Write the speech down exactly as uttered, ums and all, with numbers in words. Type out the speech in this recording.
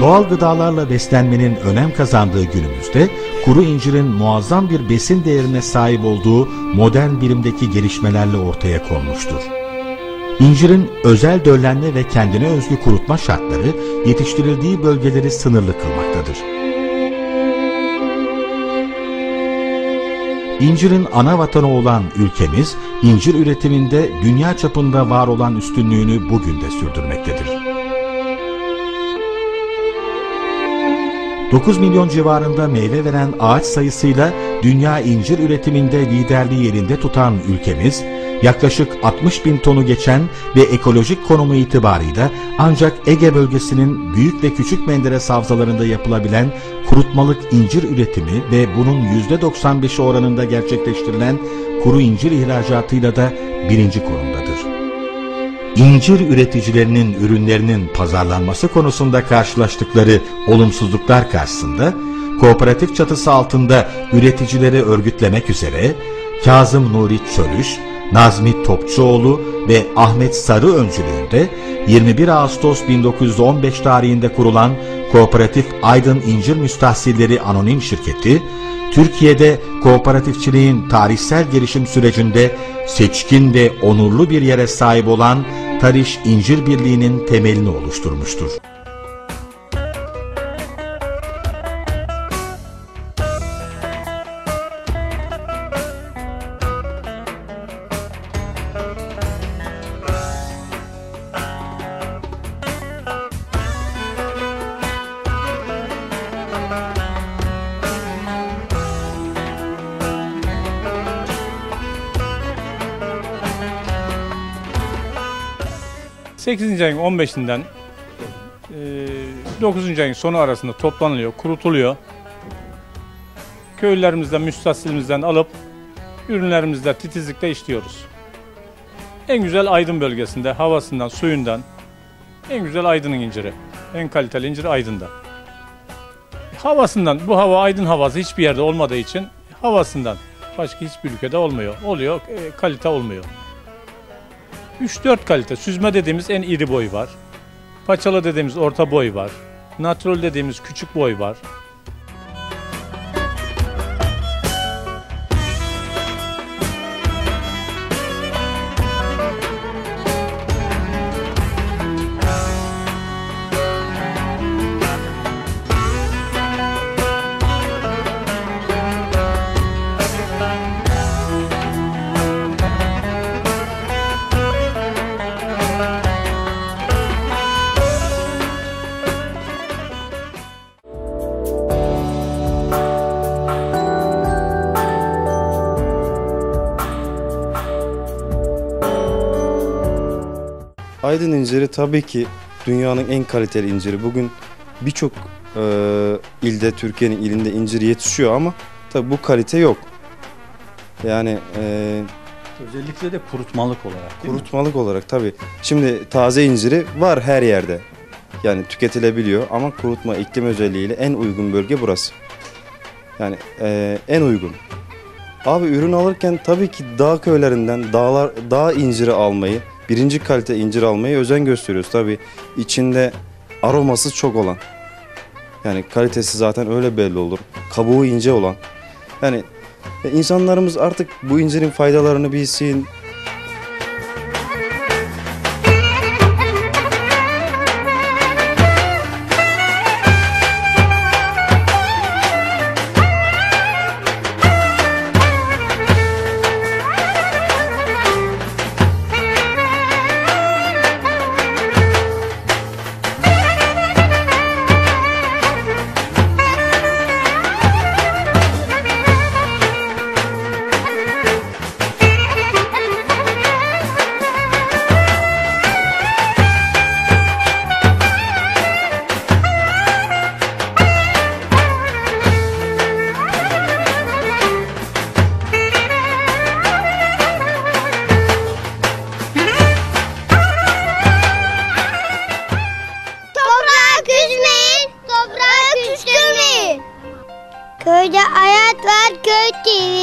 Doğal gıdalarla beslenmenin önem kazandığı günümüzde kuru incirin muazzam bir besin değerine sahip olduğu modern bilimdeki gelişmelerle ortaya konmuştur. İncirin özel döllenme ve kendine özgü kurutma şartları yetiştirildiği bölgeleri sınırlı kılmaktadır. İncirin ana vatanı olan ülkemiz, incir üretiminde dünya çapında var olan üstünlüğünü bugün de sürdürmektedir. dokuz milyon civarında meyve veren ağaç sayısıyla dünya incir üretiminde liderliği yerinde tutan ülkemiz, yaklaşık altmış bin tonu geçen ve ekolojik konumu itibarıyla ancak Ege bölgesinin Büyük ve Küçük Menderes havzalarında yapılabilen kurutmalık incir üretimi ve bunun yüzde doksan beşi oranında gerçekleştirilen kuru incir ihracatıyla da birinci konumdadır. İncir üreticilerinin ürünlerinin pazarlanması konusunda karşılaştıkları olumsuzluklar karşısında kooperatif çatısı altında üreticileri örgütlemek üzere Kazım Nuri Çölüş, Nazmi Topçuoğlu ve Ahmet Sarı öncülüğünde yirmi bir Ağustos bin dokuz yüz on beş tarihinde kurulan Kooperatif Aydın İncir Müstahsilleri Anonim Şirketi, Türkiye'de kooperatifçiliğin tarihsel gelişim sürecinde seçkin ve onurlu bir yere sahip olan Tariş İncir Birliği'nin temelini oluşturmuştur. sekizinci ayın on beşinden dokuzuncu ayın sonu arasında toplanılıyor, kurutuluyor. Köylülerimizden, müstahsilimizden alıp ürünlerimizde titizlikle işliyoruz. En güzel Aydın bölgesinde, havasından, suyundan en güzel Aydın'ın inciri. En kaliteli incir Aydın'da. Havasından, bu hava Aydın havası hiçbir yerde olmadığı için havasından başka hiçbir ülkede olmuyor. Oluyor, e, kalite olmuyor. üç dört kalite. Süzme dediğimiz en iri boy var. Paçalı dediğimiz orta boy var. Natural dediğimiz küçük boy var. Aydın inciri tabii ki dünyanın en kaliteli inciri. Bugün birçok e, ilde, Türkiye'nin ilinde incir yetişiyor ama tabii bu kalite yok. Yani e, özellikle de kurutmalık olarak. Kurutmalık olarak tabii. Şimdi taze inciri var her yerde. Yani tüketilebiliyor ama kurutma iklim özelliğiyle en uygun bölge burası. Yani e, en uygun. Abi ürün alırken tabii ki dağ köylerinden dağlar, dağ inciri almayı, birinci kalite incir almayı özen gösteriyoruz. Tabii içinde aroması çok olan. Yani kalitesi zaten öyle belli olur. Kabuğu ince olan. Yani insanlarımız artık bu incirin faydalarını bilsin. Köyde hayat var, köy T V.